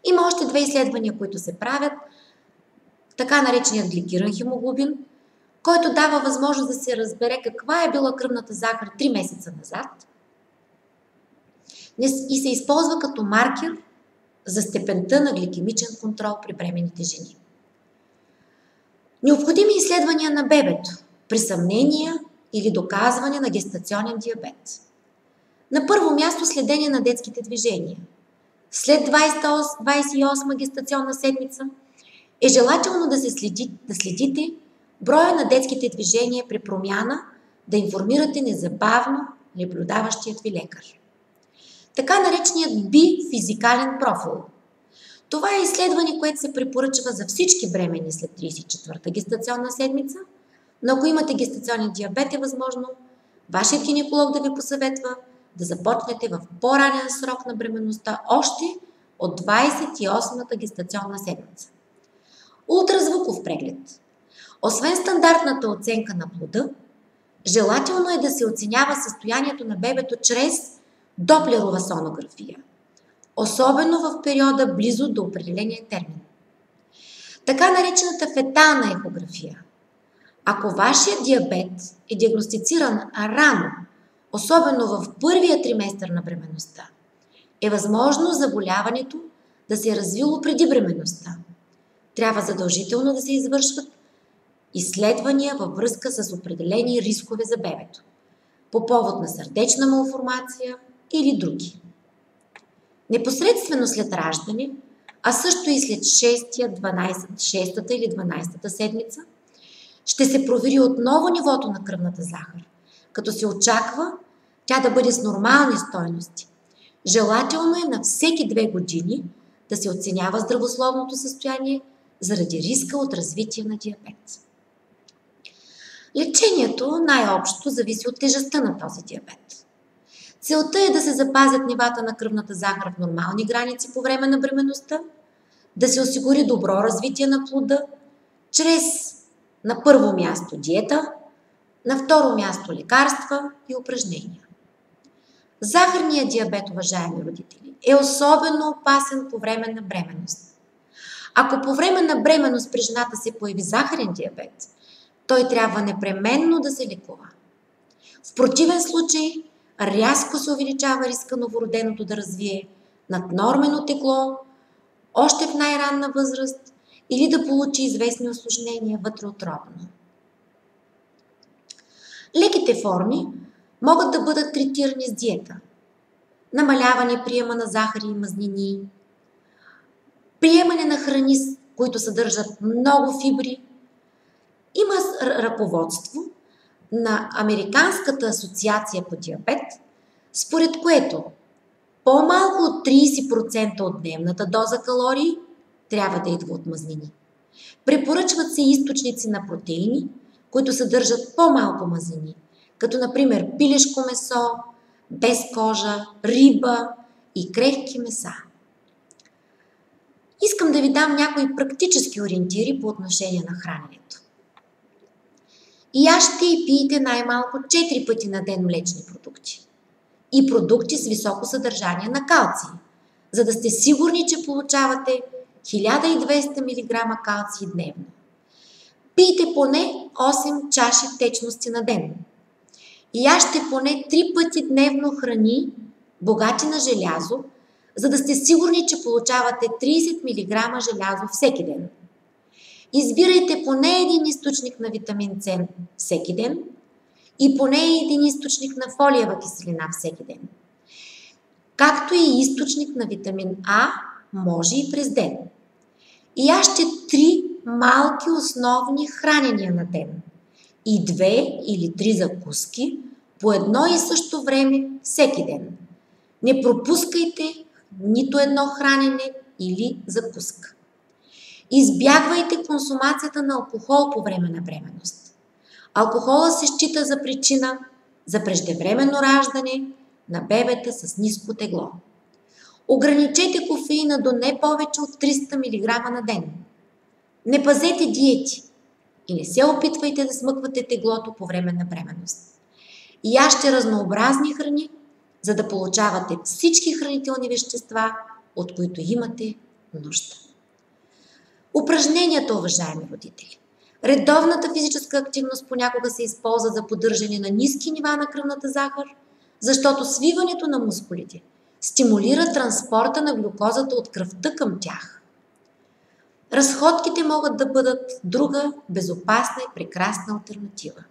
Има още две изследвания, които се правят. Така нареченият гликиран хемоглобин, който дава възможност да се разбере каква е била кръвната захар 3 месеца назад и се използва като маркер за степента на гликемичен контрол при бременните жени. Необходими изследвания на бебето при съмнения или доказване на гестационен диабет. На първо място следение на детските движения. След 28 гестационна седмица е желателно да следите броя на детските движения при промяна, да информирате незабавно наблюдаващият ви лекар. Така нареченият бифизикален профил. Това е изследване, което се препоръчва за всички бремени след 34-та гестационна седмица, но ако имате гестационен диабет, е възможно вашият гинеколог да ви посъветва да започнете в по-ранен срок на бременността, още от 28-та гестационна седмица. Ултразвуков преглед. Освен стандартната оценка на плода, желателно е да се оценява състоянието на бебето чрез доплерова сонография, особено в периода близо до определения термин. Така наречената фетална ехография. Ако вашият диабет е диагностициран рано, особено в първия триместър на бременността, е възможно заболяването да се е развило преди бременността. Трябва задължително да се извършват изследвания във връзка с определени рискове за бебето, по повод на сърдечна малформация или други. Непосредствено след раждане, а също и след 6-та или 12-та седмица, ще се провери отново нивото на кръвната захар, като се очаква тя да бъде с нормални стойности. Желателно е на всеки 2 години да се оценява здравословното състояние заради риска от развитие на диабет. Лечението най-общо зависи от тежестта на този диабет. Целта е да се запазят нивата на кръвната захар в нормални граници по време на бременността, да се осигури добро развитие на плода, чрез на първо място диета, на второ място лекарства и упражнения. Захарният диабет, уважаеми родители, е особено опасен по време на бременност. Ако по време на бременност при жената се появи захарен диабет, той трябва непременно да се лекува. В противен случай рязко се увеличава риска новороденото да развие наднормено тегло още в най-ранна възраст или да получи известни усложнения вътреутробно. Леките форми могат да бъдат третирани с диета, намаляване приема на захари и мазнини, приемане на храни, които съдържат много фибри. Има ръководство на Американската асоциация по диабет, според което по-малко от 30% от дневната доза калории трябва да идва от мазнини. Препоръчват се източници на протеини, които съдържат по-малко мазнини, като например пилешко месо, без кожа, риба и крехки меса. Искам да ви дам някои практически ориентири по отношение на храненето. Яжте и пийте най-малко 4 пъти на ден млечни продукти и продукти с високо съдържание на калций, за да сте сигурни, че получавате 1200 мг калций дневно. Пийте поне 8 чаши течности на ден. Яжте поне 3 пъти дневно храни, богати на желязо, за да сте сигурни, че получавате 30 мг желязо всеки ден. Избирайте поне един източник на витамин С всеки ден и поне един източник на фолиева киселина всеки ден. Както и източник на витамин А може и през ден. Яжте 3 малки основни хранения на ден и 2 или 3 закуски по едно и също време всеки ден. Не пропускайте нито едно хранене или закуска. Избягвайте консумацията на алкохол по време на бременност. Алкохола се счита за причина за преждевременно раждане на бебета с ниско тегло. Ограничете кофеина до не повече от 300 мг на ден. Не пазете диети и не се опитвайте да смъквате теглото по време на бременност. Яжте разнообразни храни, за да получавате всички хранителни вещества, от които имате нужда. Упражненията, уважаеми родители. Редовната физическа активност понякога се използва за поддържане на ниски нива на кръвната захар, защото свиването на мускулите стимулира транспорта на глюкозата от кръвта към тях. Разходките могат да бъдат друга безопасна и прекрасна алтернатива.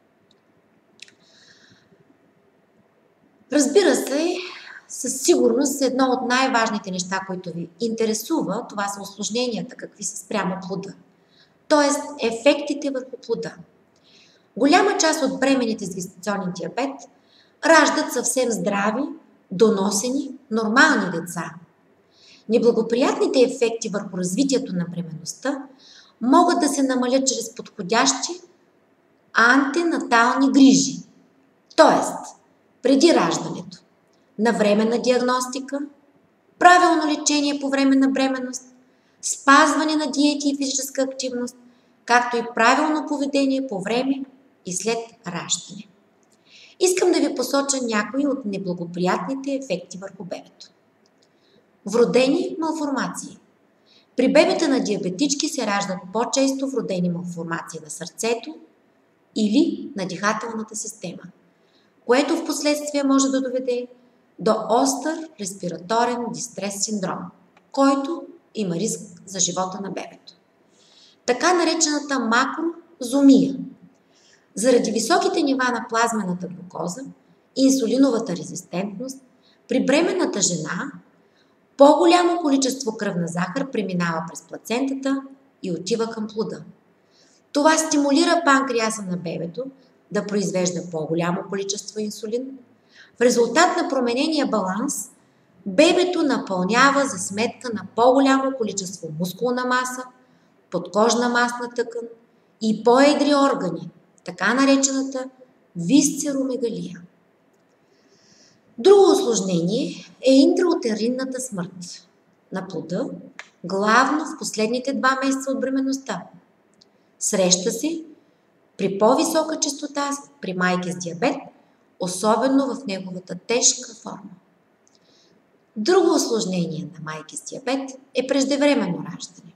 Разбира се, със сигурност едно от най-важните неща, които ви интересува, това са усложненията, какви са спрямо плода. Тоест ефектите върху плода. Голяма част от бременните с гестационен диабет раждат съвсем здрави, доносени, нормални деца. Неблагоприятните ефекти върху развитието на бременността могат да се намалят чрез подходящи антенатални грижи, т.е. преди раждането, навременна диагностика, правилно лечение по време на бременност, спазване на диети и физическа активност, както и правилно поведение по време и след раждане. Искам да ви посоча някои от неблагоприятните ефекти върху бебето. Вродени малформации. При бебета на диабетички се раждат по-често вродени малформации на сърцето или на дихателната система, което в последствие може да доведе до остър респираторен дистрес синдром, който има риск за живота на бебето. Така наречената макрозомия. Заради високите нива на плазмената глюкоза и инсулиновата резистентност, при бременната жена по-голямо количество кръвна захар преминава през плацентата и отива към плода. Това стимулира панкреаса на бебето да произвежда по-голямо количество инсулин. В резултат на променения баланс, бебето напълнява за сметка на по-голямо количество мускулна маса, подкожна масна тъкан и по-едри органи, така наречената висцеромегалия. Друго усложнение е интраутеринната смърт на плода, главно в последните 2 месеца от бременността. Среща се при по-висока честота при майки с диабет, особено в неговата тежка форма. Друго усложнение на майки с диабет е преждевременно раждане.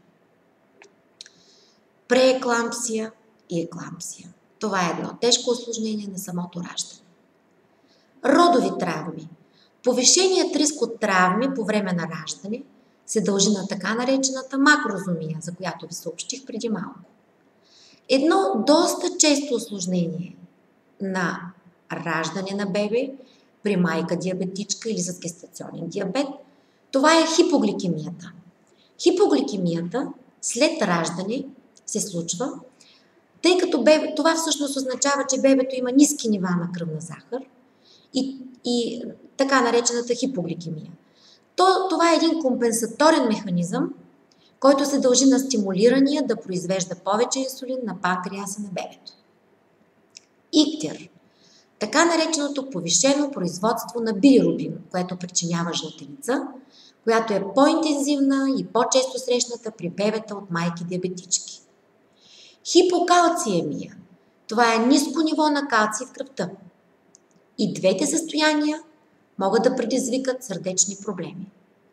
Прееклампсия и еклампсия. Това е едно тежко усложнение на самото раждане. Родови травми. Повишеният риск от травми по време на раждане се дължи на така наречената макрозомия, за която ви съобщих преди малко. Едно доста често усложнение на раждане на бебе при майка диабетичка или с гестационен диабет, това е хипогликемията. Хипогликемията след раждане се случва, тъй като това всъщност означава, че бебето има ниски нива на кръвна захар и така наречената хипогликемия. Това е един компенсаторен механизъм, който се дължи на стимулирания да произвежда повече инсулин на панкреаса на бебето. Иктер. Така нареченото повишено производство на билирубин, което причинява жълтеница, която е по-интензивна и по-често срещната при бебета от майки диабетички. Хипокалциемия. Това е ниско ниво на калций в кръвта. И двете състояния могат да предизвикат сърдечни проблеми.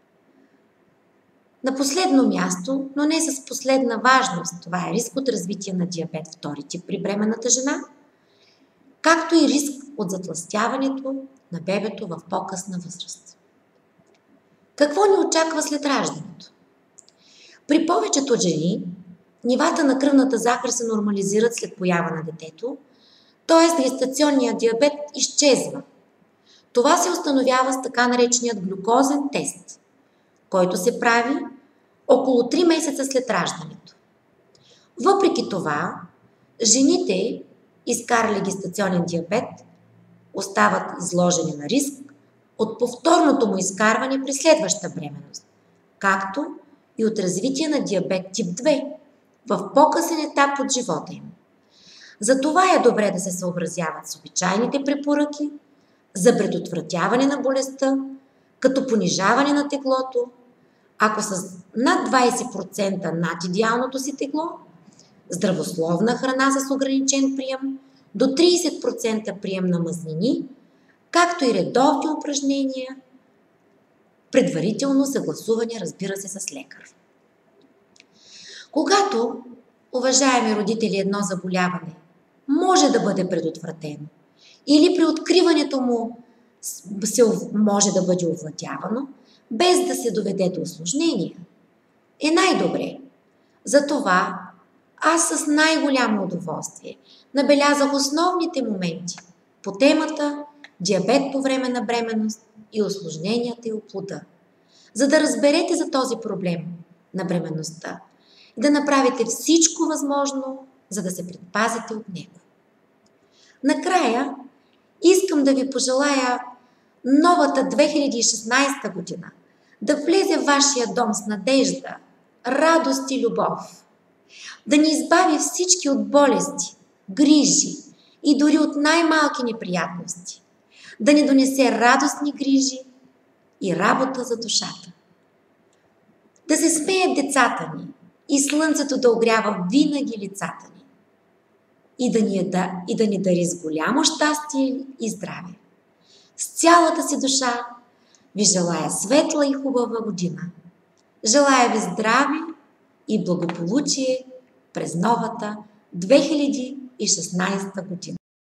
На последно място, но не с последна важност, това е риск от развитие на диабет втори тип при бременната жена, както и риск от затлъстяването на бебето в по-късна възраст. Какво ни очаква след раждането? При повечето жени нивата на кръвната захар се нормализират след поява на детето, т.е. гестационният диабет изчезва. Това се установява с така нареченият глюкозен тест, който се прави около 3 месеца след раждането. Въпреки това, жените, изкарали гестационен диабет, остават изложени на риск от повторното му изкарване при следваща бременност, както и от развитие на диабет тип 2 в по-късен етап от живота им. Затова е добре да се съобразяват с обичайните препоръки за предотвратяване на болестта, като понижаване на теглото, ако с над 20% над идеалното си тегло, здравословна храна с ограничен прием, до 30% прием на мазнини, както и редовни упражнения, предварително съгласуване, разбира се, с лекар. Когато, уважаеми родители, едно заболяване може да бъде предотвратено или при откриването му може да бъде овладявано, без да се доведе до усложнения, е най-добре. Затова аз с най-голямо удоволствие набелязах основните моменти по темата диабет по време на бременност и усложненията и от плода, за да разберете за този проблем на бременността и да направите всичко възможно, за да се предпазите от него. Накрая искам да ви пожелая новата 2016 година да влезе в вашия дом с надежда, радост и любов, да ни избави всички от болести, грижи и дори от най-малки неприятности, да ни донесе радостни грижи и работа за душата. Да се смеят децата ни и слънцето да огрява винаги лицата ни и да ни дари с голямо щастие и здраве. С цялата си душа ви желая светла и хубава година. Желая ви здраве и благополучие през новата 2016 година.